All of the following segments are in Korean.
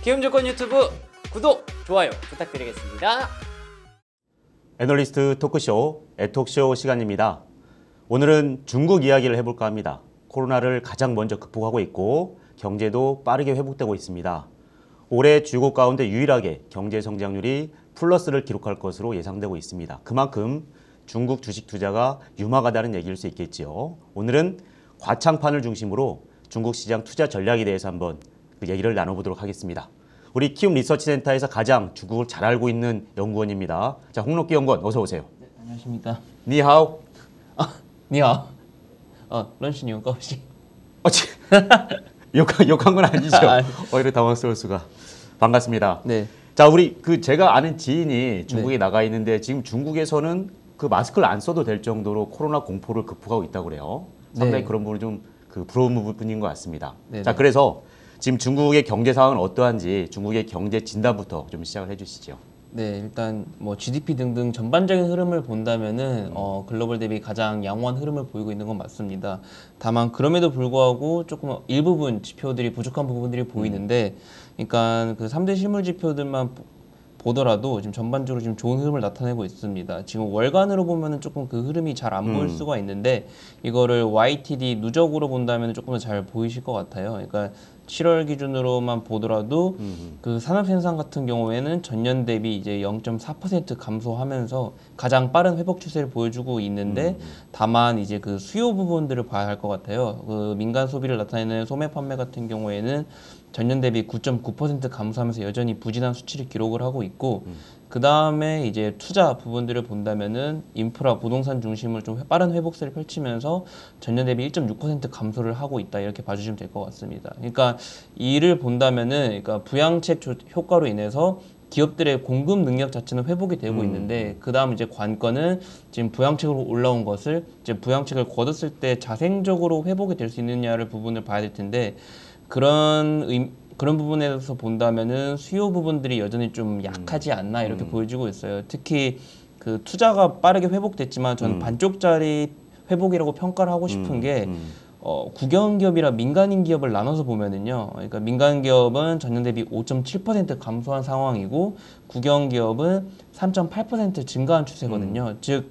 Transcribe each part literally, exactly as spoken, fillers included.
기움조건 유튜브 구독, 좋아요 부탁드리겠습니다. 애널리스트 토크쇼, 애톡쇼 시간입니다. 오늘은 중국 이야기를 해볼까 합니다. 코로나를 가장 먼저 극복하고 있고 경제도 빠르게 회복되고 있습니다. 올해 주요국 가운데 유일하게 경제 성장률이 플러스를 기록할 것으로 예상되고 있습니다. 그만큼 중국 주식 투자가 유망하다는 얘기일 수 있겠지요. 오늘은 과창판을 중심으로 중국 시장 투자 전략에 대해서 한번 그 얘기를 나눠보도록 하겠습니다. 우리 키움 리서치센터에서 가장 중국을 잘 알고 있는 연구원입니다. 자, 홍록기 연구원 어서 오세요. 네, 안녕하십니까. 니하오. 아, 니하오. 어, 런쥔이 용가오시. 어, 치. 욕한, 욕한 건 아니죠. 오히려 당황스러울 수가. 반갑습니다. 네. 자, 우리 그 제가 아는 지인이 중국에 네. 나가 있는데 지금 중국에서는 그 마스크를 안 써도 될 정도로 코로나 공포를 극복하고 있다고 그래요. 상당히 네. 그런 부분이 좀 그 부러운 부분인 것 같습니다. 네. 자, 그래서 지금 중국의 경제 상황은 어떠한지 중국의 경제 진단부터 좀 시작을 해주시죠. 네, 일단 뭐 지디피 등등 전반적인 흐름을 본다면은 음. 어, 글로벌 대비 가장 양호한 흐름을 보이고 있는 건 맞습니다. 다만 그럼에도 불구하고 조금 일부분 지표들이 부족한 부분들이 보이는데, 그러니까 그 삼 대 실물 지표들만 보더라도 지금 전반적으로 지금 좋은 흐름을 나타내고 있습니다. 지금 월간으로 보면은 조금 그 흐름이 잘 안 보일 음. 수가 있는데, 이거를 와이티디 누적으로 본다면 조금 더 잘 보이실 것 같아요. 그러니까 칠월 기준으로만 보더라도 음. 그 산업 생산 같은 경우에는 전년 대비 이제 영 점 사 퍼센트 감소하면서 가장 빠른 회복 추세를 보여주고 있는데, 음. 다만 이제 그 수요 부분들을 봐야 할 것 같아요. 그 민간 소비를 나타내는 소매 판매 같은 경우에는 전년 대비 구 점 구 퍼센트 감소하면서 여전히 부진한 수치를 기록을 하고 있고, 음. 그 다음에 이제 투자 부분들을 본다면은 인프라 부동산 중심을 좀 빠른 회복세를 펼치면서 전년 대비 일 점 육 퍼센트 감소를 하고 있다, 이렇게 봐주시면 될 것 같습니다. 그러니까 이를 본다면은 그러니까 부양책 조, 효과로 인해서 기업들의 공급 능력 자체는 회복이 되고 음. 있는데, 그 다음 이제 관건은 지금 부양책으로 올라온 것을 이제 부양책을 거뒀을 때 자생적으로 회복이 될 수 있느냐를 부분을 봐야 될 텐데, 그런 의, 그런 부분에서 본다면은 수요 부분들이 여전히 좀 약하지 않나, 이렇게 음. 보여지고 있어요. 특히 그 투자가 빠르게 회복됐지만 저는 음. 반쪽짜리 회복이라고 평가를 하고 싶은 음. 게 음. 어, 국영기업이랑 민간인 기업을 나눠서 보면은요, 그러니까 민간 기업은 전년 대비 오 점 칠 퍼센트 감소한 상황이고 국영기업은 삼 점 팔 퍼센트 증가한 추세거든요. 음. 즉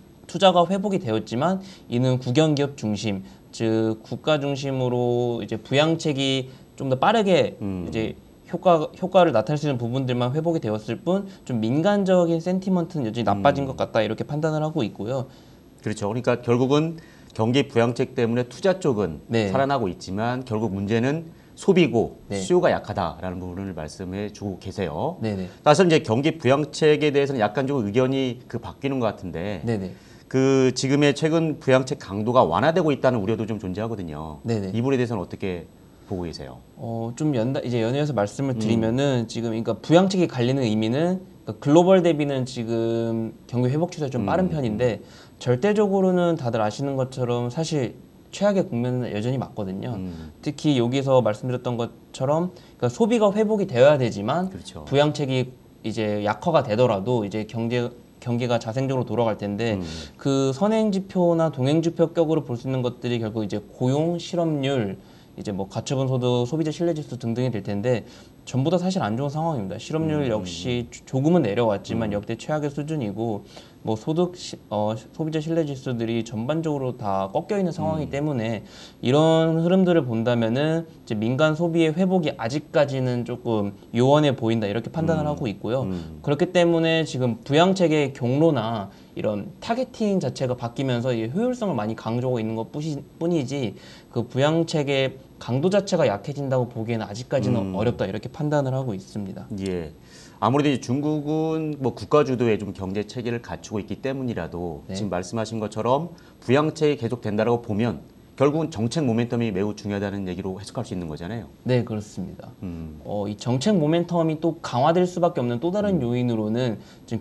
투자가 회복이 되었지만 이는 국영기업 중심, 즉 국가 중심으로 이제 부양책이 좀 더 빠르게 음. 이제 효과 효과를 나타낼 수 있는 부분들만 회복이 되었을 뿐, 좀 민간적인 센티먼트는 여전히 나빠진 음. 것 같다, 이렇게 판단을 하고 있고요. 그렇죠. 그러니까 결국은 경기 부양책 때문에 투자 쪽은 네. 살아나고 있지만 결국 문제는 소비고 네. 수요가 약하다라는 부분을 말씀해 주고 계세요. 네네. 사실 이제 경기 부양책에 대해서는 약간 좀 의견이 그 바뀌는 것 같은데, 네네. 그 지금의 최근 부양책 강도가 완화되고 있다는 우려도 좀 존재하거든요. 네네. 이 부분에 대해서는 어떻게 보고 계세요? 어, 좀 연다, 이제 연이어서 말씀을 드리면은 음. 지금 그러니까 부양책이 갈리는 의미는 그러니까 글로벌 대비는 지금 경기 회복 추세가 좀 빠른 음. 편인데, 절대적으로는 다들 아시는 것처럼 사실 최악의 국면은 여전히 맞거든요. 음. 특히 여기서 말씀드렸던 것처럼 그러니까 소비가 회복이 되어야 되지만, 그렇죠. 부양책이 이제 약화가 되더라도 이제 경제 경기가 자생적으로 돌아갈 텐데, 음. 그 선행 지표나 동행 지표격으로 볼 수 있는 것들이 결국 이제 고용, 실업률, 이제 뭐 가처분 소득, 소비자 신뢰 지수 등등이 될 텐데 전부 다 사실 안 좋은 상황입니다. 실업률 음. 역시 조금은 내려왔지만 음. 역대 최악의 수준이고, 뭐 소득, 시, 어, 소비자 신뢰 지수들이 전반적으로 다 꺾여 있는 상황이기 음. 때문에 이런 흐름들을 본다면은 이제 민간 소비의 회복이 아직까지는 조금 요원해 보인다, 이렇게 판단을 음. 하고 있고요. 음. 그렇기 때문에 지금 부양책의 경로나 이런 타겟팅 자체가 바뀌면서 이 효율성을 많이 강조하고 있는 것 뿐이지, 그 부양책의 강도 자체가 약해진다고 보기에는 아직까지는 음. 어렵다, 이렇게 판단을 하고 있습니다. 예. 아무래도 이제 중국은 뭐 국가 주도의 좀 경제 체계를 갖추고 있기 때문이라도 네. 지금 말씀하신 것처럼 부양책이 계속 된다라고 보면 결국은 정책 모멘텀이 매우 중요하다는 얘기로 해석할 수 있는 거잖아요. 네, 그렇습니다. 음. 어, 이 정책 모멘텀이 또 강화될 수밖에 없는 또 다른 요인으로는 지금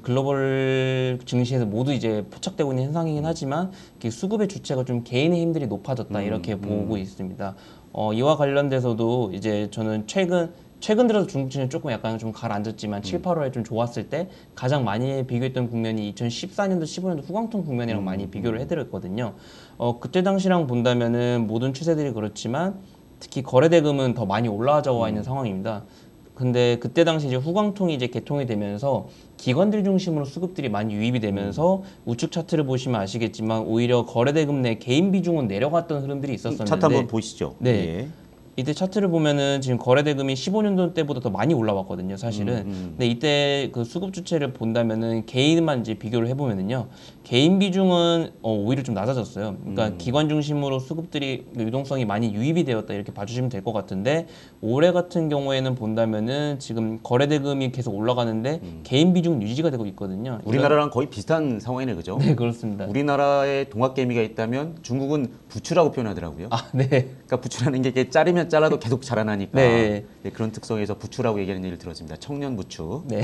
글로벌 증시에서 모두 이제 포착되고 있는 현상이긴 하지만, 수급의 주체가 좀 개인의 힘들이 높아졌다, 음. 이렇게 음. 보고 있습니다. 어, 이와 관련돼서도 이제 저는 최근 최근 들어서 중국 증시 조금 약간 좀 가라앉았지만, 음. 칠, 팔월에 좀 좋았을 때 가장 많이 비교했던 국면이 이천십사 년도, 십오 년도 후광통 국면이랑 음. 많이 비교를 해드렸거든요. 어, 그때 당시랑 본다면은 모든 추세들이 그렇지만 특히 거래대금은 더 많이 올라와 있는 음. 상황입니다. 근데 그때 당시 이제 후광통이 이제 개통이 되면서 기관들 중심으로 수급들이 많이 유입이 되면서 우측 차트를 보시면 아시겠지만 오히려 거래대금 내 개인 비중은 내려갔던 흐름들이 있었었는데 차트 한번 보시죠. 네. 예. 이때 차트를 보면은 지금 거래대금이 십오 년도 때보다 더 많이 올라왔거든요, 사실은. 음, 음. 근데 이때 그 수급 주체를 본다면은 개인만 이제 비교를 해보면은요, 개인 비중은 어, 오히려 좀 낮아졌어요. 그러니까 음. 기관 중심으로 수급들이 유동성이 많이 유입이 되었다 이렇게 봐주시면 될 것 같은데 올해 같은 경우에는 본다면은 지금 거래대금이 계속 올라가는데 음. 개인 비중 유지가 되고 있거든요. 우리나라랑 거의 비슷한 상황이네, 그죠? 네, 그렇습니다. 우리나라에 동학개미가 있다면 중국은 부추라고 표현하더라고요. 아, 네. 그러니까 부추라는 게 이게 자르면 잘라도 계속 자라나니까 네. 네, 그런 특성에서 부추라고 얘기하는 얘기를 들었습니다. 청년 부추. 네.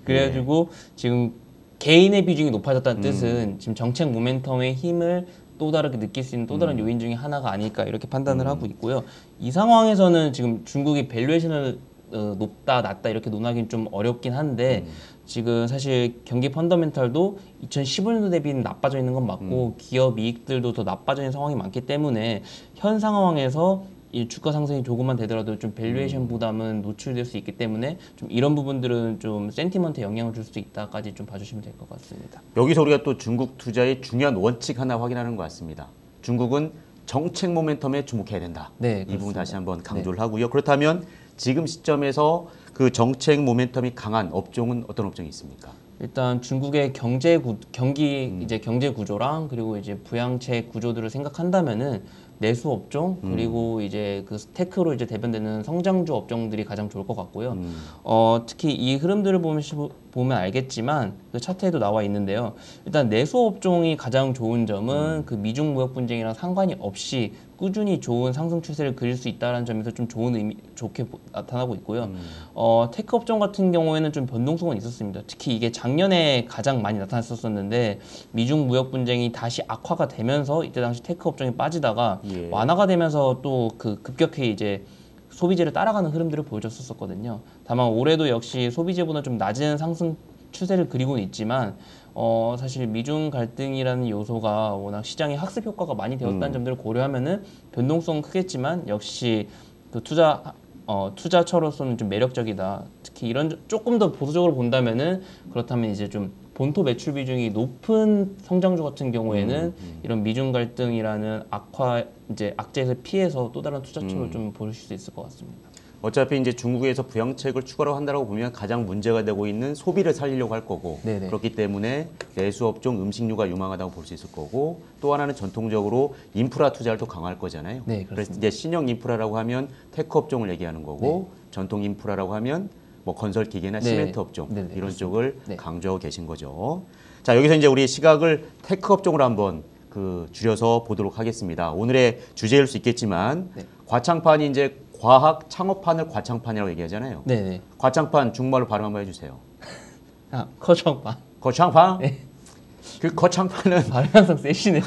그래가지고 지금 개인의 비중이 높아졌다는 음. 뜻은 지금 정책 모멘텀의 힘을 또 다르게 느낄 수 있는 또 다른 음. 요인 중에 하나가 아닐까 이렇게 판단을 음. 하고 있고요. 이 상황에서는 지금 중국이 밸류에이션을 어, 높다 낮다 이렇게 논하기는 좀 어렵긴 한데 음. 지금 사실 경기 펀더멘탈도 이천십오 년도 대비는 나빠져 있는 건 맞고 음. 기업 이익들도 더 나빠져 있는 상황이 많기 때문에 현 상황에서 이 주가 상승이 조금만 되더라도 좀 밸류에이션 음. 부담은 노출될 수 있기 때문에 좀 이런 부분들은 좀 센티먼트에 영향을 줄 수 있다까지 좀 봐주시면 될 것 같습니다. 여기서 우리가 또 중국 투자의 중요한 원칙 하나 확인하는 것 같습니다. 중국은 정책 모멘텀에 주목해야 된다. 네, 이 부분 그렇습니다. 다시 한번 강조를 하고요. 그렇다면 지금 시점에서 그 정책 모멘텀이 강한 업종은 어떤 업종이 있습니까? 일단 중국의 경제 구, 경기 음. 이제 경제 구조랑 그리고 이제 부양책 구조들을 생각한다면은 내수 업종 음. 그리고 이제 그 테크로 이제 대변되는 성장주 업종들이 가장 좋을 것 같고요. 음. 어, 특히 이 흐름들을 보면, 보면 알겠지만 그 차트에도 나와 있는데요. 일단 내수 업종이 가장 좋은 점은 음. 그 미중 무역 분쟁이랑 상관이 없이 꾸준히 좋은 상승 추세를 그릴 수 있다는 점에서 좀 좋은 의미 좋게 보- 나타나고 있고요. 음. 어, 테크 업종 같은 경우에는 좀 변동성은 있었습니다. 특히 이게 작년에 가장 많이 나타났었는데 미중 무역 분쟁이 다시 악화가 되면서 이때 당시 테크 업종이 빠지다가 예. 완화가 되면서 또 그 급격히 이제 소비재를 따라가는 흐름들을 보여줬었거든요. 다만 올해도 역시 소비재보다 좀 낮은 상승 추세를 그리고는 있지만 어, 사실 미중 갈등이라는 요소가 워낙 시장에 학습 효과가 많이 되었다는 음. 점들을 고려하면은 변동성은 크겠지만 역시 그 투자 어, 투자처로서는 좀 매력적이다. 특히 이런 점- 조금 더 보수적으로 본다면은 그렇다면 이제 좀 본토 매출 비중이 높은 성장주 같은 경우에는 음, 음. 이런 미중 갈등이라는 악화 이제 악재에서 피해서 또 다른 투자처로 음. 좀 보실 수 있을 것 같습니다. 어차피 이제 중국에서 부양책을 추가로 한다고 보면 가장 문제가 되고 있는 소비를 살리려고 할 거고 네네. 그렇기 때문에 내수업종 음식류가 유망하다고 볼 수 있을 거고 또 하나는 전통적으로 인프라 투자를 더 강화할 거잖아요. 네, 그래서 그렇습니다. 이제 신형 인프라라고 하면 테크 업종을 얘기하는 거고 전통 인프라라고 하면 뭐 건설 기계나 네. 시멘트 업종 네네, 이런 그렇습니다. 쪽을 네. 강조하고 계신 거죠. 자, 여기서 이제 우리 시각을 테크 업종으로 한번 그 줄여서 보도록 하겠습니다. 오늘의 주제일 수 있겠지만 네. 과창판이 이제 과학 창업판을 과창판이라고 얘기하잖아요. 네네. 과창판 중국말로 발음 한번 해주세요. 아 커청반 거창판? 네. 그 거창판은 발음 항상 세시네요.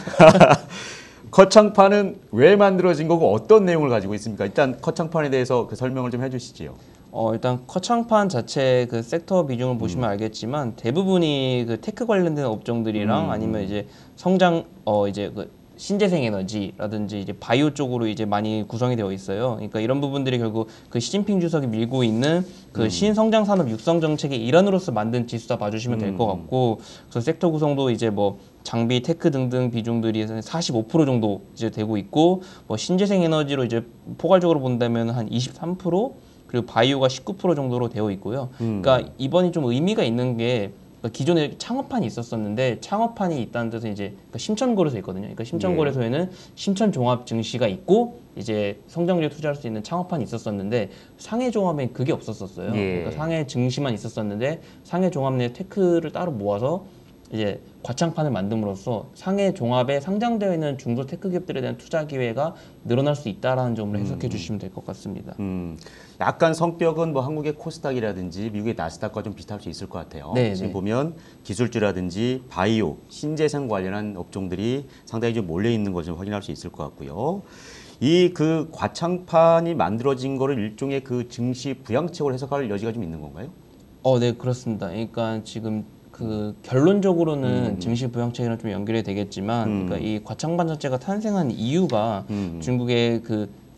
거창판은 왜 만들어진 거고 어떤 내용을 가지고 있습니까? 일단 거창판에 대해서 그 설명을 좀 해주시지요. 어, 일단 커창판 자체 그 섹터 비중을 보시면 음. 알겠지만 대부분이 그 테크 관련된 업종들이랑 음, 아니면 음. 이제 성장 어 이제 그 신재생 에너지라든지 이제 바이오 쪽으로 이제 많이 구성이 되어 있어요. 그러니까 이런 부분들이 결국 그 시진핑 주석이 밀고 있는 그 음. 신성장 산업 육성 정책의 일환으로서 만든 지수다 봐주시면 될 것 음. 같고, 그래서 섹터 구성도 이제 뭐 장비, 테크 등등 비중들이 사십오 퍼센트 정도 이제 되고 있고, 뭐 신재생 에너지로 이제 포괄적으로 본다면 한 이십삼 퍼센트, 그리고 바이오가 십구 퍼센트 정도로 되어 있고요. 음. 그러니까 이번이 좀 의미가 있는 게 그러니까 기존에 창업판이 있었었는데 창업판이 있다는 뜻은 이제 그러니까 심천거래소 있거든요. 그러니까 심천거래소에는 심천종합 증시가 있고 이제 성장주에 투자할 수 있는 창업판이 있었었는데 상해종합엔 그게 없었었어요. 예. 그러니까 상해 증시만 있었었는데 상해종합 내 테크를 따로 모아서 이제 과창판을 만듦으로써 상해 종합에 상장되어 있는 중소 테크 기업들에 대한 투자 기회가 늘어날 수 있다라는 점으로 해석해 주시면 될 것 같습니다. 음, 약간 성격은 뭐 한국의 코스닥이라든지 미국의 나스닥과 좀 비슷할 수 있을 것 같아요. 네, 지금 네. 보면 기술주라든지 바이오, 신재생 관련한 업종들이 상당히 좀 몰려 있는 것을 확인할 수 있을 것 같고요. 이 그 과창판이 만들어진 거를 일종의 그 증시 부양책으로 해석할 여지가 좀 있는 건가요? 어, 네, 그렇습니다. 그러니까 지금 그 결론적으로는 음. 증시 부양책이랑 좀 연결이 되겠지만, 음. 그러니까 이 과창반 자체가 탄생한 이유가 음. 중국의 그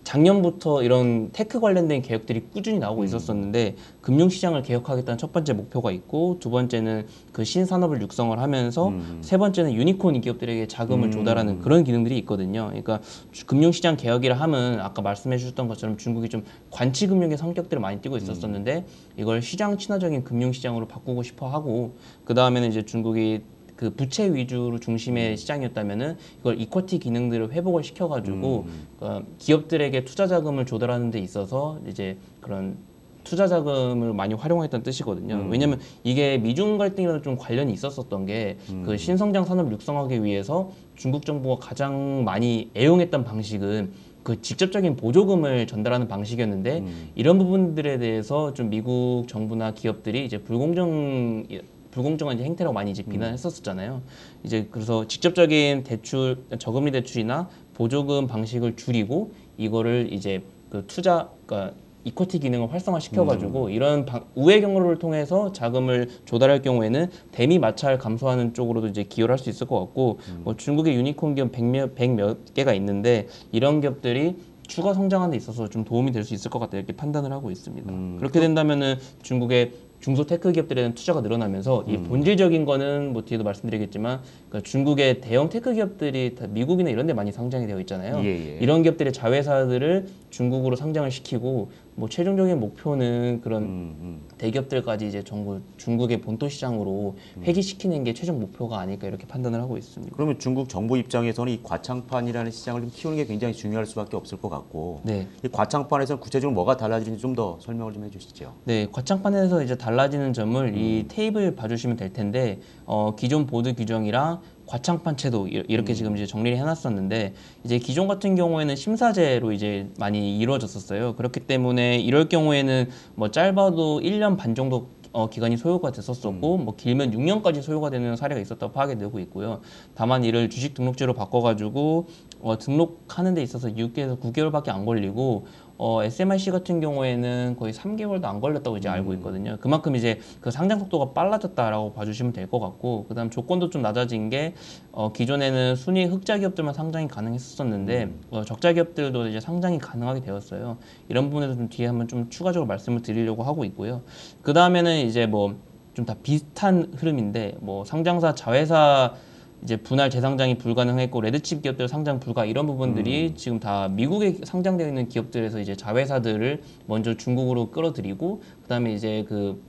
작년부터 이런 테크 관련된 개혁들이 꾸준히 나오고 있었었는데 금융시장을 개혁하겠다는 첫 번째 목표가 있고 두 번째는 그 신산업을 육성을 하면서 음. 세 번째는 유니콘 기업들에게 자금을 음. 조달하는 그런 기능들이 있거든요. 그러니까 주- 금융시장 개혁이라 하면 아까 말씀해 주셨던 것처럼 중국이 좀 관치금융의 성격들을 많이 띠고 있었었는데 이걸 시장 친화적인 금융시장으로 바꾸고 싶어 하고 그 다음에는 이제 중국이 그 부채 위주로 중심의 시장이었다면은 이걸 이쿼티 기능들을 회복을 시켜가지고 음. 어, 기업들에게 투자 자금을 조달하는 데 있어서 이제 그런 투자 자금을 많이 활용했던 뜻이거든요. 음. 왜냐하면 이게 미중 갈등이랑 좀 관련이 있었었던 게 그 신성장 산업을 육성하기 위해서 중국 정부가 가장 많이 애용했던 방식은 그 직접적인 보조금을 전달하는 방식이었는데 음. 이런 부분들에 대해서 좀 미국 정부나 기업들이 이제 불공정 불공정한 이제 행태라고 많이 이제 비난했었잖아요. 이제 그래서 직접적인 대출, 저금리 대출이나 보조금 방식을 줄이고 이거를 이제 그 투자, 그러니까 이쿼티 기능을 활성화시켜가지고 이런 방, 우회 경로를 통해서 자금을 조달할 경우에는 대미 마찰 감소하는 쪽으로도 이제 기여를 할 수 있을 것 같고 뭐 중국의 유니콘 기업 백몇 백몇 개가 있는데 이런 기업들이 추가 성장하는 데 있어서 좀 도움이 될 수 있을 것 같다 이렇게 판단을 하고 있습니다. 음. 그렇게 된다면은 중국의 중소 테크 기업들에 대한 투자가 늘어나면서 이 본질적인 거는 뭐 뒤에도 말씀드리겠지만 그러니까 중국의 대형 테크 기업들이 다 미국이나 이런 데 많이 상장이 되어 있잖아요. 예, 예. 이런 기업들의 자회사들을 중국으로 상장을 시키고 뭐 최종적인 목표는 그런 음, 음. 대기업들까지 이제 전국 중국의 본토 시장으로 회귀시키는 게 최종 목표가 아닐까 이렇게 판단을 하고 있습니다. 그러면 중국 정부 입장에서는 이 과창판이라는 시장을 좀 키우는 게 굉장히 중요할 수밖에 없을 것 같고 네. 이 과창판에서는 구체적으로 뭐가 달라지는지 좀 더 설명을 좀 해주시죠. 네, 과창판에서 이제 달라지는 점을 이 테이블 봐주시면 될 텐데 어, 기존 보드 규정이랑 과창판 채도 이- 이렇게 지금 이제 정리를 해놨었는데 이제 기존 같은 경우에는 심사제로 이제 많이 이루어졌었어요. 그렇기 때문에 이럴 경우에는 뭐 짧아도 일 년 반 정도 어, 기간이 소요가 됐었었고 뭐 길면 육 년까지 소요가 되는 사례가 있었다고 파악이 되고 있고요. 다만 이를 주식 등록제로 바꿔가지고 어, 등록하는 데 있어서 육 개월에서 구 개월밖에 안 걸리고 어, 에스엠알씨 같은 경우에는 거의 삼 개월도 안 걸렸다고 이제 알고 있거든요. 그만큼 이제 그 상장 속도가 빨라졌다라고 봐주시면 될 것 같고, 그다음 조건도 좀 낮아진 게 어, 기존에는 순위 흑자 기업들만 상장이 가능했었는데 어, 적자 기업들도 이제 상장이 가능하게 되었어요. 이런 부분에서 좀 뒤에 한번 좀 추가적으로 말씀을 드리려고 하고 있고요. 그 다음에는 이제 뭐 좀 다 비슷한 흐름인데 뭐 상장사 자회사 이제 분할 재상장이 불가능했고 레드칩 기업들 상장 불가 이런 부분들이 음. 지금 다 미국에 상장되어 있는 기업들에서 이제 자회사들을 먼저 중국으로 끌어들이고 그다음에 이제 그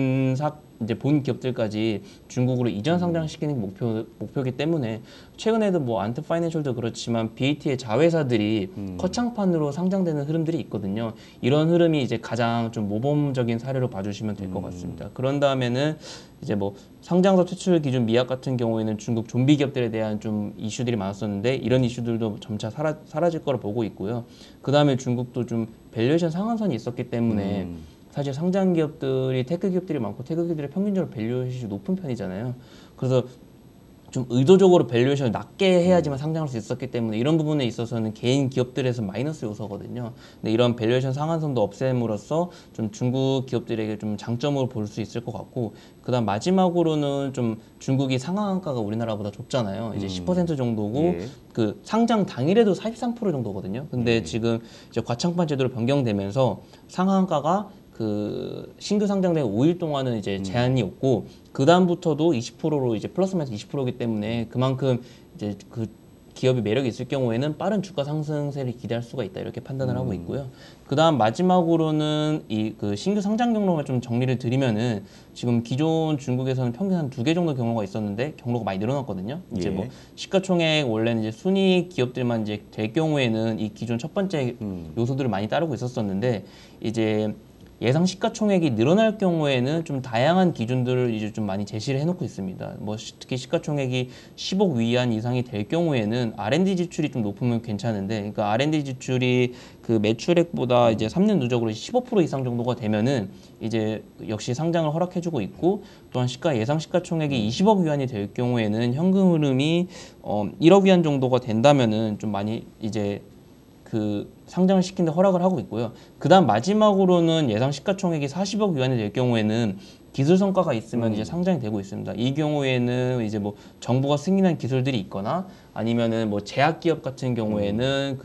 본사 이제 본 기업들까지 중국으로 이전 상장시키는 게 목표 목표이기 때문에 최근에도 뭐 안트 파이낸셜도 그렇지만 비에이티의 자회사들이 음. 커창판으로 상장되는 흐름들이 있거든요. 이런 흐름이 이제 가장 좀 모범적인 사례로 봐주시면 될 것 같습니다. 그런 다음에는 이제 뭐 상장사 퇴출 기준 미약 같은 경우에는 중국 좀비 기업들에 대한 좀 이슈들이 많았었는데 이런 이슈들도 점차 사라, 사라질 거로 보고 있고요. 그 다음에 중국도 좀 밸류에이션 상한선이 있었기 때문에 음. 사실 상장 기업들이 테크 기업들이 많고 테크 기업들의 평균적으로 밸류에이션이 높은 편이잖아요. 그래서 좀 의도적으로 밸류에이션을 낮게 해야지만 상장할 수 있었기 때문에 이런 부분에 있어서는 개인 기업들에서 마이너스 요소거든요. 근데 이런 밸류에이션 상한선도 없앰으로써 좀 중국 기업들에게 좀 장점으로 볼 수 있을 것 같고, 그다음 마지막으로는 좀 중국이 상한가가 우리나라보다 좁잖아요. 이제 음. 십 퍼센트 정도고 예. 그 상장 당일에도 사십삼 퍼센트 정도거든요. 근데 음. 지금 이제 과창판 제도로 변경되면서 상한가가 그 신규 상장된 오 일 동안은 이제 제한이 없고 그 다음부터도 이십 퍼센트로 이제 플러스 마이너스 이십 퍼센트이기 때문에 그만큼 이제 그 기업이 매력이 있을 경우에는 빠른 주가 상승세를 기대할 수가 있다 이렇게 판단을 하고 있고요. 그 다음 마지막으로는 이 그 신규 상장 경로만 좀 정리를 드리면은 지금 기존 중국에서는 평균 한 두 개 정도 경로가 있었는데 경로가 많이 늘어났거든요. 이제 예. 뭐 시가총액 원래는 이제 순위 기업들만 이제 될 경우에는 이 기존 첫 번째 음. 요소들을 많이 따르고 있었었는데 이제 예상 시가총액이 늘어날 경우에는 좀 다양한 기준들을 이제 좀 많이 제시를 해놓고 있습니다. 뭐 시- 특히 시가총액이 십억 위안 이상이 될 경우에는 알앤디 지출이 좀 높으면 괜찮은데, 그러니까 알앤디 지출이 그 매출액보다 이제 삼 년 누적으로 십오 퍼센트 이상 정도가 되면은 이제 역시 상장을 허락해주고 있고, 또한 시가 예상 시가총액이 이십억 위안이 될 경우에는 현금 흐름이 어 일억 위안 정도가 된다면은 좀 많이 이제 그 상장을 시키는데 허락을 하고 있고요. 그 다음 마지막으로는 예상 시가총액이 사십억 위안이 될 경우에는 기술 성과가 있으면 이제 상장이 되고 있습니다. 이 경우에는 이제 뭐 정부가 승인한 기술들이 있거나 아니면은 뭐 제약 기업 같은 경우에는 그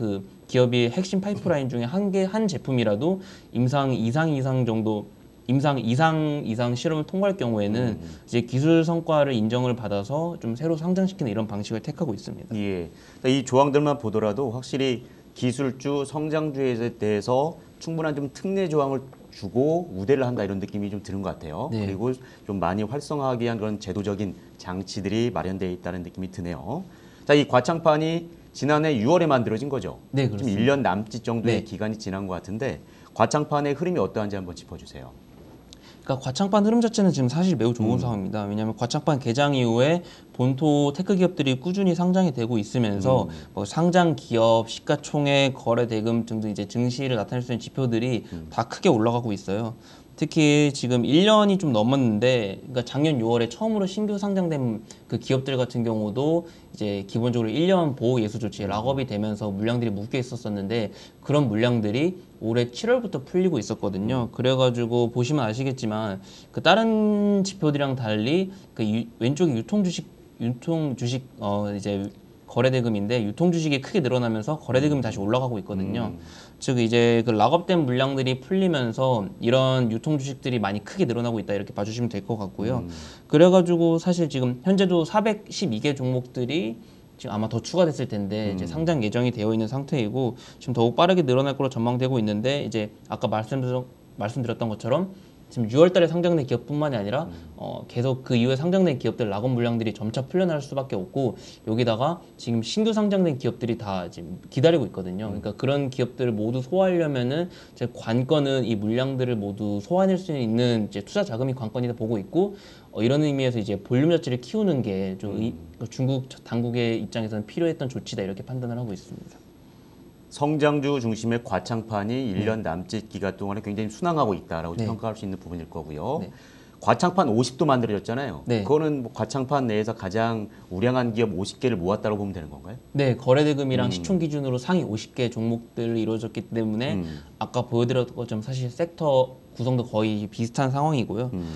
기업이 핵심 파이프라인 중에 한 개 한 제품이라도 임상 이상 이상 정도 임상 이상 이상 실험을 통과할 경우에는 음. 이제 기술 성과를 인정을 받아서 좀 새로 상장시키는 이런 방식을 택하고 있습니다. 예. 이 조항들만 보더라도 확실히 기술주, 성장주에 대해서 충분한 좀 특례 조항을 주고 우대를 한다 이런 느낌이 좀 드는 것 같아요. 네. 그리고 좀 많이 활성화하기 위한 그런 제도적인 장치들이 마련되어 있다는 느낌이 드네요. 자, 이 과창판이 지난해 유월에 만들어진 거죠. 네, 좀 그렇습니다. 일 년 남짓 정도의 네. 기간이 지난 것 같은데 과창판의 흐름이 어떠한지 한번 짚어주세요. 그러니까 과창판 흐름 자체는 지금 사실 매우 좋은 음. 상황입니다. 왜냐하면 과창판 개장 이후에 본토 테크 기업들이 꾸준히 상장이 되고 있으면서 음. 뭐 상장 기업, 시가총액, 거래 대금 등등 이제 증시를 나타낼 수 있는 지표들이 음. 다 크게 올라가고 있어요. 특히 지금 일 년이 좀 넘었는데, 그러니까 작년 유월에 처음으로 신규 상장된 그 기업들 같은 경우도 이제 기본적으로 일 년 보호 예수 조치 락업이 되면서 물량들이 묶여 있었었는데 그런 물량들이 올해 칠월부터 풀리고 있었거든요. 그래가지고 보시면 아시겠지만 그 다른 지표들이랑 달리 그 유, 왼쪽이 유통 주식 유통 주식 어 이제 거래 대금인데 유통 주식이 크게 늘어나면서 거래 대금이 다시 올라가고 있거든요. 음. 즉 이제 그 락업된 물량들이 풀리면서 이런 유통 주식들이 많이 크게 늘어나고 있다 이렇게 봐주시면 될 것 같고요. 음. 그래가지고 사실 지금 현재도 사백십이 개 종목들이 지금 아마 더 추가됐을 텐데 음. 이제 상장 예정이 되어 있는 상태이고 지금 더욱 빠르게 늘어날 거로 전망되고 있는데 이제 아까 말씀드렸, 말씀드렸던 것처럼 지금 유월달에 상장된 기업뿐만이 아니라 어, 계속 그 이후에 상장된 기업들 락업 물량들이 점차 풀려날 수밖에 없고 여기다가 지금 신규 상장된 기업들이 다 지금 기다리고 있거든요. 그러니까 그런 기업들을 모두 소화하려면은 이제 관건은 이 물량들을 모두 소화해낼 수 있는 이제 투자 자금이 관건이다 보고 있고 어, 이런 의미에서 이제 볼륨 자체를 키우는 게 좀 음. 중국 당국의 입장에서는 필요했던 조치다 이렇게 판단을 하고 있습니다. 성장주 중심의 과창판이 일 년 남짓 기간 동안에 굉장히 순항하고 있다라고 네. 평가할 수 있는 부분일 거고요. 네. 과창판 오십도 만들어졌잖아요. 네. 그거는 뭐 과창판 내에서 가장 우량한 기업 오십 개를 모았다고 보면 되는 건가요? 네, 거래 대금이랑 음. 시총 기준으로 상위 오십 개 종목들이 이루어졌기 때문에 음. 아까 보여드렸던 것처럼 사실 섹터 구성도 거의 비슷한 상황이고요. 음.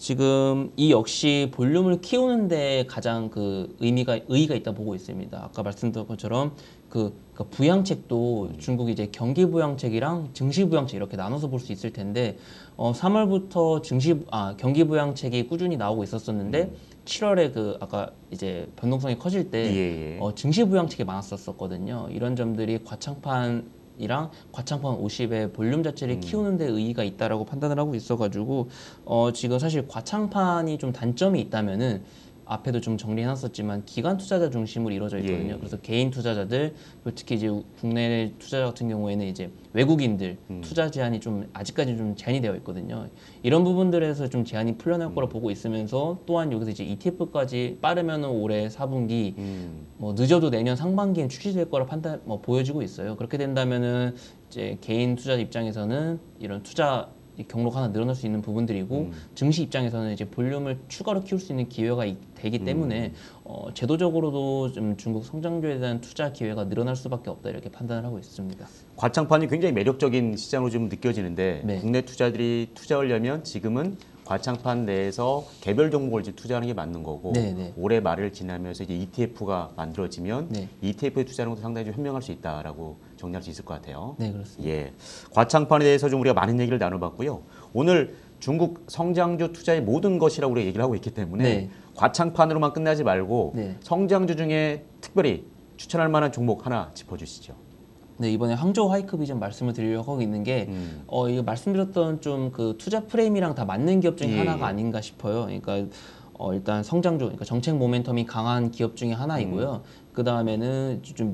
지금 이 역시 볼륨을 키우는데 가장 그 의미가 의의가 있다 보고 있습니다. 아까 말씀드린 것처럼 그, 그 부양책도 중국이 이제 경기 부양책이랑 증시 부양책 이렇게 나눠서 볼 수 있을 텐데 어, 삼월부터 증시 아 경기 부양책이 꾸준히 나오고 있었었는데 음. 칠월에 그 아까 이제 변동성이 커질 때 예, 예. 어, 증시 부양책이 많았었거든요. 이런 점들이 과창판 이랑 과창판 오십의 볼륨 자체를 음. 키우는 데 의의가 있다라고 판단을 하고 있어가지고 어 지금 사실 과창판이 좀 단점이 있다면은 앞에도 좀 정리해놨었지만 기관 투자자 중심으로 이루어져 있거든요. 예. 그래서 개인 투자자들 그리고 특히 이제 국내 투자자 같은 경우에는 이제 외국인들 음. 투자 제한이 좀 아직까지 좀 제한이 되어 있거든요. 이런 부분들에서 좀 제한이 풀려날 음. 거라 보고 있으면서 또한 여기서 이제 이티에프까지 빠르면은 올해 사 분기 음. 뭐 늦어도 내년 상반기엔 출시될 거라 판단 뭐 보여지고 있어요. 그렇게 된다면은 이제 개인 투자 입장에서는 이런 투자 경로가 하나 늘어날 수 있는 부분들이고 음. 증시 입장에서는 이제 볼륨을 추가로 키울 수 있는 기회가 이- 되기 때문에 음. 어, 제도적으로도 좀 중국 성장주에 대한 투자 기회가 늘어날 수밖에 없다 이렇게 판단을 하고 있습니다. 과창판이 굉장히 매력적인 시장으로 좀 느껴지는데 네. 국내 투자들이 투자하려면 지금은 과창판 내에서 개별 종목을 이제 투자하는 게 맞는 거고 네, 네. 올해 말을 지나면서 이제 이티에프가 만들어지면 네. 이티에프에 투자하는 것도 상당히 좀 현명할 수 있다라고 정리할 수 있을 것 같아요. 네, 그렇습니다. 예, 과창판에 대해서 좀 우리가 많은 얘기를 나눠봤고요. 오늘 중국 성장주 투자의 모든 것이라고 우리가 얘기를 하고 있기 때문에 네. 과창판으로만 끝나지 말고 네. 성장주 중에 특별히 추천할 만한 종목 하나 짚어주시죠. 네, 이번에 항저우 하이크비전 말씀을 드리려고 하고 있는 게 음. 어, 이거 말씀드렸던 좀 그 투자 프레임이랑 다 맞는 기업 중에 예, 하나가 예. 아닌가 싶어요. 그러니까 어, 일단 성장주, 그러니까 정책 모멘텀이 강한 기업 중에 하나이고요. 음. 그 다음에는 좀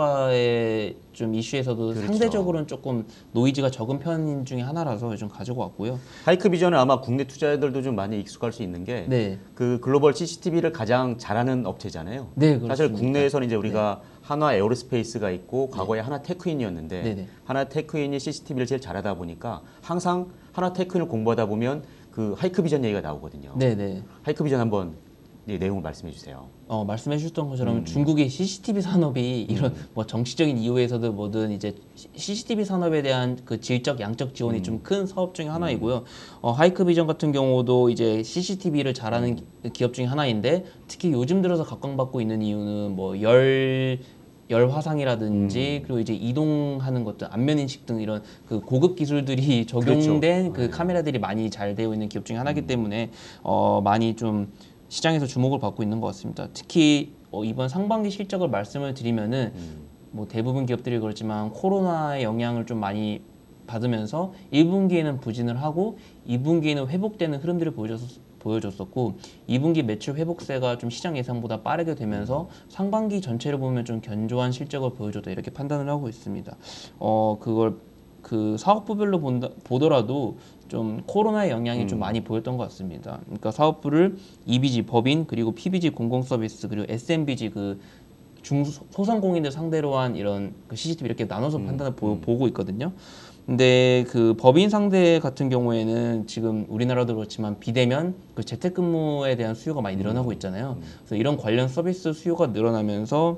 미국과의 좀 이슈에서도 그렇죠. 상대적으로는 조금 노이즈가 적은 편 중에 하나라서 좀 가지고 왔고요. 하이크비전은 아마 국내 투자자들도 좀 많이 익숙할 수 있는 게 네, 그 글로벌 씨씨티비를 가장 잘하는 업체잖아요. 네, 사실 그렇습니다. 국내에서는 이제 우리가 한화 에어로스페이스가 있고 과거에 하나 테크인이었는데 네, 네. 하나 테크인이 씨씨티비를 제일 잘하다 보니까 항상 하나 테크인을 공부하다 보면 그 하이크비전 얘기가 나오거든요. 네, 네. 하이크비전 한번 이 내용을 말씀해 주세요. 어, 말씀해 주셨던 것처럼 음. 중국의 씨씨티비 산업이 이런 뭐 정치적인 이유에서도 뭐든 이제 씨씨티비 산업에 대한 그 질적 양적 지원이 음. 좀 큰 사업 중에 하나이고요. 어, 하이크비전 같은 경우도 이제 씨씨티비를 잘하는 음. 기- 기업 중에 하나인데 특히 요즘 들어서 각광받고 있는 이유는 뭐 열 열 화상이라든지 음. 그리고 이제 이동하는 것들, 안면 인식 등 이런 그 고급 기술들이 적용된 그렇죠. 그 네. 카메라들이 많이 잘 되어 있는 기업 중에 하나이기 음. 때문에 어, 많이 좀 시장에서 주목을 받고 있는 것 같습니다. 특히 어, 이번 상반기 실적을 말씀을 드리면은 음. 뭐 대부분 기업들이 그렇지만 코로나의 영향을 좀 많이 받으면서 일 분기에는 부진을 하고 이 분기에는 회복되는 흐름들을 보여줬, 보여줬었고 이 분기 매출 회복세가 좀 시장 예상보다 빠르게 되면서 상반기 전체를 보면 좀 견조한 실적을 보여줬다 이렇게 판단을 하고 있습니다. 어 그걸 그 사업부별로 본다, 보더라도 좀 코로나의 영향이 음. 좀 많이 보였던 것 같습니다. 그러니까 사업부를 이비지 법인 그리고 피비지 공공서비스 그리고 에스엠비지 그 중소상공인들 상대로 한 이런 그 씨씨티비 이렇게 나눠서 음, 판단을 보, 음. 보고 있거든요. 근데 그 법인 상대 같은 경우에는 지금 우리나라도 그렇지만 비대면 그 재택근무에 대한 수요가 많이 늘어나고 있잖아요. 그래서 이런 관련 서비스 수요가 늘어나면서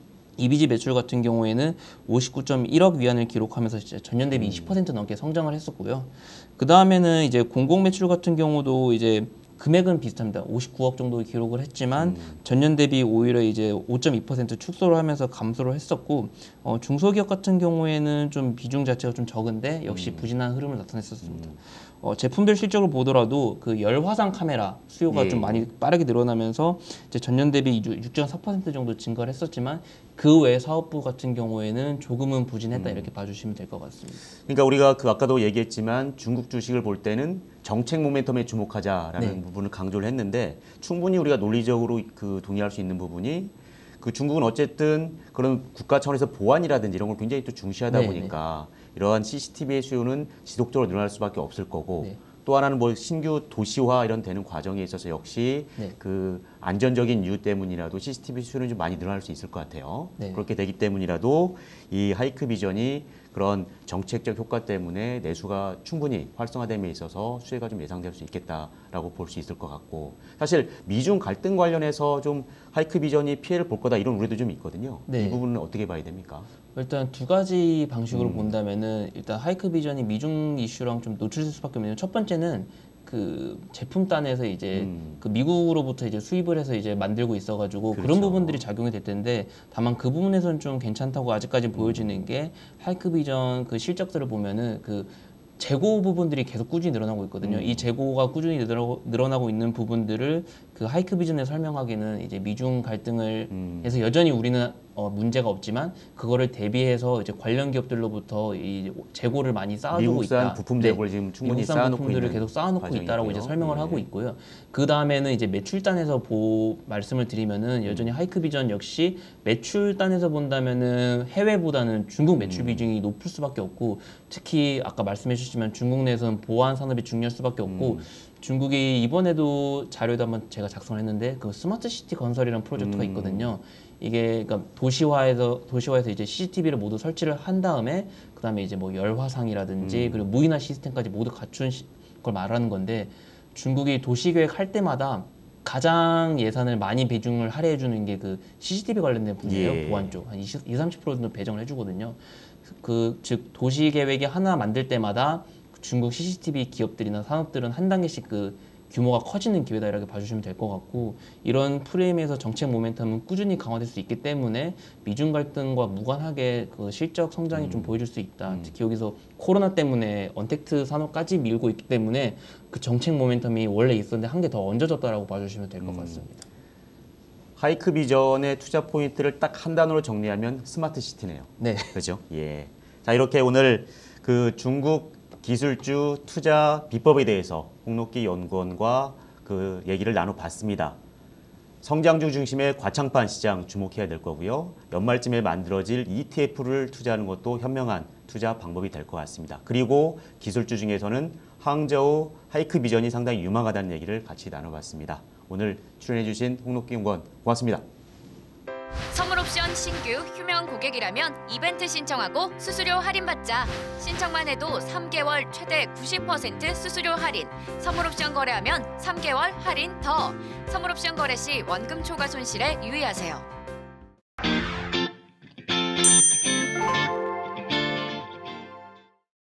이비지 매출 같은 경우에는 오십구 점 일억 위안을 기록하면서 진짜 전년 대비 이십 퍼센트 넘게 성장을 했었고요. 그 다음에는 이제 공공 매출 같은 경우도 이제 금액은 비슷합니다. 오십구억 정도 기록을 했지만 음. 전년 대비 오히려 이제 오 점 이 퍼센트 축소를 하면서 감소를 했었고 어, 중소기업 같은 경우에는 좀 비중 자체가 좀 적은데 역시 음. 부진한 흐름을 나타냈었습니다. 음. 어, 제품별 실적을 보더라도 그 열화상 카메라 수요가 예. 좀 많이 빠르게 늘어나면서 이제 전년 대비 육 점 사 퍼센트 정도 증가를 했었지만 그 외 사업부 같은 경우에는 조금은 부진했다 음. 이렇게 봐주시면 될 것 같습니다. 그러니까 우리가 그 아까도 얘기했지만 중국 주식을 볼 때는 정책 모멘텀에 주목하자라는 네. 부분을 강조를 했는데 충분히 우리가 논리적으로 그 동의할 수 있는 부분이 그 중국은 어쨌든 그런 국가 차원에서 보안이라든지 이런 걸 굉장히 또 중시하다 네, 보니까 이러한 씨씨티비의 수요는 지속적으로 늘어날 수밖에 없을 거고 네. 또 하나는 뭐 신규 도시화 이런 되는 과정에 있어서 역시 네. 그 안전적인 이유 때문이라도 씨씨티비 수요는 좀 많이 늘어날 수 있을 것 같아요. 네. 그렇게 되기 때문이라도 이 하이크비전이 그런 정책적 효과 때문에 내수가 충분히 활성화됨에 있어서 수혜가 좀 예상될 수 있겠다라고 볼 수 있을 것 같고 사실 미중 갈등 관련해서 좀 하이크비전이 피해를 볼 거다 이런 우려도 좀 있거든요. 네. 이 부분은 어떻게 봐야 됩니까? 일단 두 가지 방식으로 음. 본다면은 일단 하이크비전이 미중 이슈랑 좀 노출될 수밖에 없는 첫 번째는 그 제품단에서 이제 음. 그 미국으로부터 이제 수입을 해서 이제 만들고 있어가지고 그런 그렇죠. 부분들이 작용이 될 텐데 다만 그 부분에서는 좀 괜찮다고 아직까지 보여지는 게 하이크비전 그 실적들을 보면은 그 재고 부분들이 계속 꾸준히 늘어나고 있거든요. 음. 이 재고가 꾸준히 늘어, 늘어나고 있는 부분들을 그 하이크비전에 설명하기는 이제 미중 갈등을 음. 해서 여전히 우리는 어, 문제가 없지만 그거를 대비해서 이제 관련 기업들로부터 이 재고를 많이 쌓아두고 미국산 있다. 부품 네. 재고를 지금 충분히 미국산 쌓아놓고 부품들을 있는 계속 쌓아놓고 과정이고요. 있다라고 이제 설명을 네. 하고 있고요. 그 다음에는 이제 매출단에서 보 말씀을 드리면은 여전히 음. 하이크비전 역시 매출단에서 본다면은 해외보다는 중국 매출 음. 비중이 높을 수밖에 없고 특히 아까 말씀해 주시면 중국 내에서는 보안 산업이 중요할 수밖에 없고 음. 중국이 이번에도 자료도 한번 제가 작성을 했는데 그 스마트 시티 건설이라는 프로젝트가 음. 있거든요. 이게 그러니까 도시화에서 도시화에서 이제 씨씨티비를 모두 설치를 한 다음에 그다음에 이제 뭐 열화상이라든지 음. 그리고 무인화 시스템까지 모두 갖춘 시, 걸 말하는 건데 중국이 도시계획 할 때마다 가장 예산을 많이 비중을 할애해 주는 게 그 씨씨티비 관련된 분야예요. 예. 보안 쪽 한 이십, 삼십 퍼센트 정도 배정을 해주거든요. 그 즉 도시 계획이 하나 만들 때마다 중국 씨씨티비 기업들이나 산업들은 한 단계씩 그 규모가 커지는 기회다 이렇게 봐주시면 될 것 같고 이런 프레임에서 정책 모멘텀은 꾸준히 강화될 수 있기 때문에 미중 갈등과 무관하게 그 실적 성장이 음. 좀 보여줄 수 있다. 음. 특히 여기서 코로나 때문에 언택트 산업까지 밀고 있기 때문에 그 정책 모멘텀이 원래 있었는데 한 개 더 얹어졌다라고 봐주시면 될 것 음. 같습니다. 하이크비전의 투자 포인트를 딱 한 단어로 정리하면 스마트 시티네요. 네. 그렇죠? 예. 자, 이렇게 오늘 그 중국 기술주 투자 비법에 대해서 홍록기 연구원과 그 얘기를 나눠봤습니다. 성장주 중심의 과창판 시장 주목해야 될 거고요. 연말쯤에 만들어질 이티에프를 투자하는 것도 현명한 투자 방법이 될 것 같습니다. 그리고 기술주 중에서는 항저우 하이크비전이 상당히 유망하다는 얘기를 같이 나눠봤습니다. 오늘 출연해주신 홍록기 연구원 고맙습니다. 선물옵션 신규 휴면 고객이라면 이벤트 신청하고 수수료 할인받자. 신청만 해도 삼 개월 최대 구십 퍼센트 수수료 할인. 선물옵션 거래하면 삼 개월 할인 더. 선물옵션 거래 시 원금 초과 손실에 유의하세요.